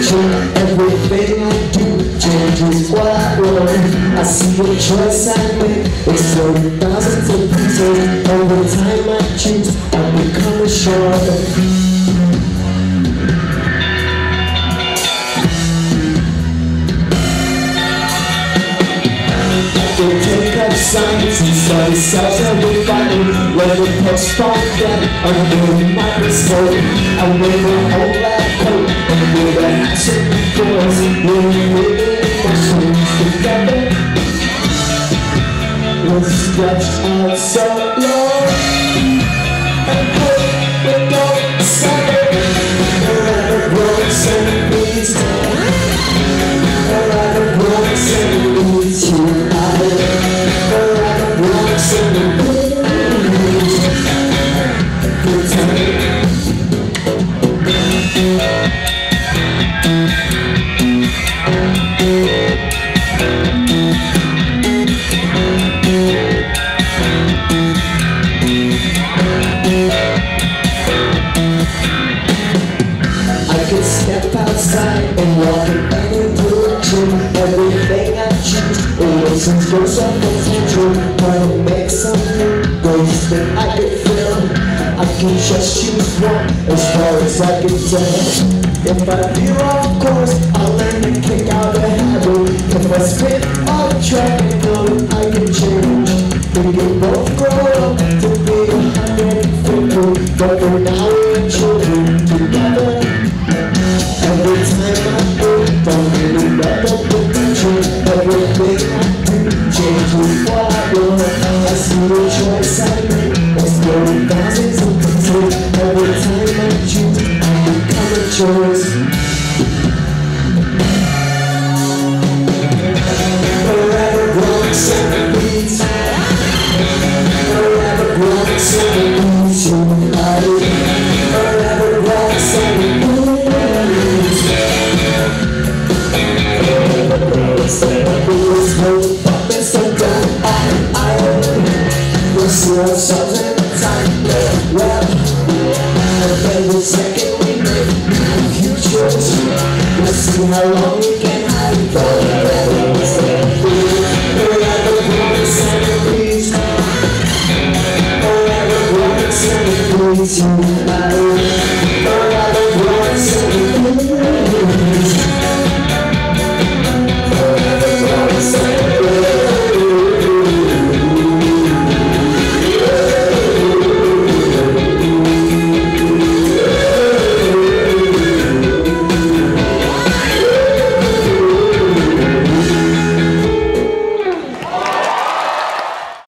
potential. Everything I do changes what I want. I see the choice I make, exploding thousands of pieces. Every time I choose, I become assured. They take up science and study cells and refining. Let me postpone them under the microscope. I wear my whole lab coat and with a action force, living emotions together. We'll stretch out so low and put the gold seven. Forever growing centipedes. Forever growing centipedes. Step outside and walk in any direction. Everything I choose always goes up potential. Try to make something ghost that I could feel. I can just choose one as far as I can tell. If I veer off course, I'll learn to kick out a habit. If I spin off track and know that I can change, we can both grow up to be 150. But for now we're children together. Every time I move, don't really let the potential. Everything I do changes what I want. I see the choice I make, exploding thousands of pieces. Every time I choose, I become a choice. Forever growing centipedes. Forever growing centipedes. Forever growing centipedes. We'll see ourselves in a time web. And every second we make new futures. We'll see how long we can hide. Forever growing centipedes. Forever growing centipedes.